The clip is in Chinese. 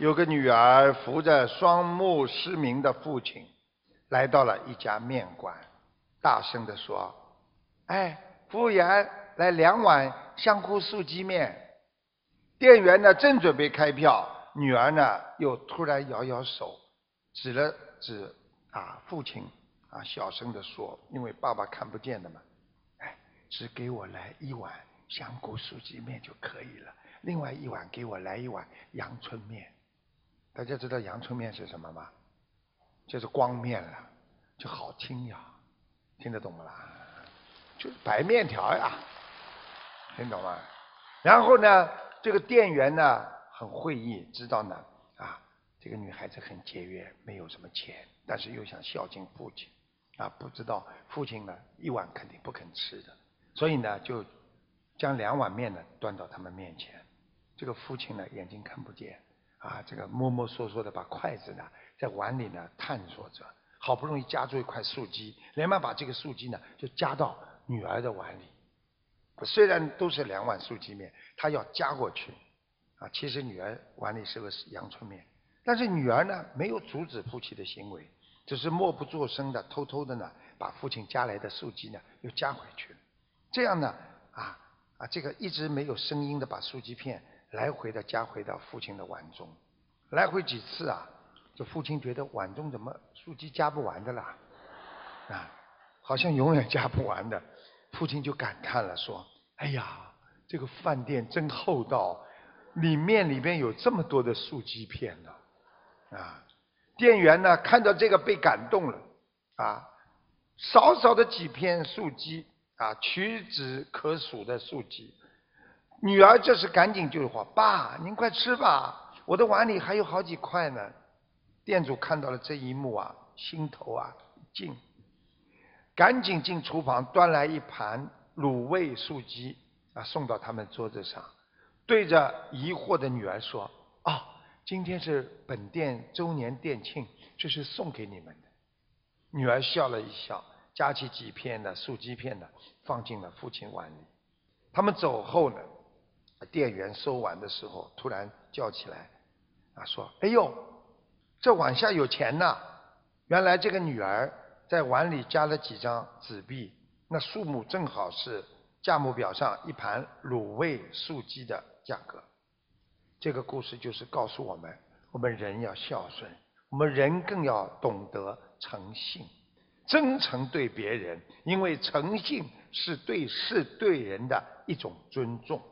有个女儿扶着双目失明的父亲，来到了一家面馆，大声地说：“哎，服务员，来2碗香菇素鸡面。”店员呢正准备开票，女儿呢又突然摇摇手，指了指父亲小声地说：“因为爸爸看不见的嘛，哎，只给我来1碗香菇素鸡面就可以了，另外1碗给我来1碗阳春面。”大家知道阳春面是什么吗？就是光面了，就好听呀，听得懂不啦？就是白面条呀，听懂吗？然后呢，这个店员呢很会意，知道呢这个女孩子很节约，没有什么钱，但是又想孝敬父亲不知道父亲呢1碗肯定不肯吃的，所以呢就将2碗面呢端到他们面前。这个父亲呢眼睛看不见这个摸摸索索的把筷子呢在碗里呢探索着，好不容易夹住一块素鸡，连忙把这个素鸡呢就夹到女儿的碗里。虽然都是2碗素鸡面，他要夹过去其实女儿碗里是个阳春面，但是女儿呢没有阻止父亲的行为，只是默不作声的偷偷的呢把父亲夹来的素鸡呢又夹回去了。这样呢这个一直没有声音的把素鸡片来回的夹回到父亲的碗中，来回几次这父亲觉得碗中怎么素鸡夹不完的啦好像永远夹不完的。父亲就感叹了说：“哎呀，这个饭店真厚道，面里边有这么多的素鸡片呢店员呢看到这个被感动了少少的几片素鸡屈指可数的素鸡。女儿这时赶紧就说：“爸，您快吃吧，我的碗里还有好几块呢。”店主看到了这一幕心头一惊，赶紧进厨房端来一盘卤味素鸡送到他们桌子上，对着疑惑的女儿说：“今天是本店周年店庆，这是送给你们的。”女儿笑了一笑，夹起几片的素鸡片呢放进了父亲碗里。他们走后呢，店员收碗的时候突然叫起来说：“哎呦，这碗下有钱呐！”原来这个女儿在碗里加了几张纸币，那数目正好是价目表上一盘卤味素鸡的价格。这个故事就是告诉我们，我们人要孝顺，我们人更要懂得诚信，真诚对别人，因为诚信是对事对人的一种尊重。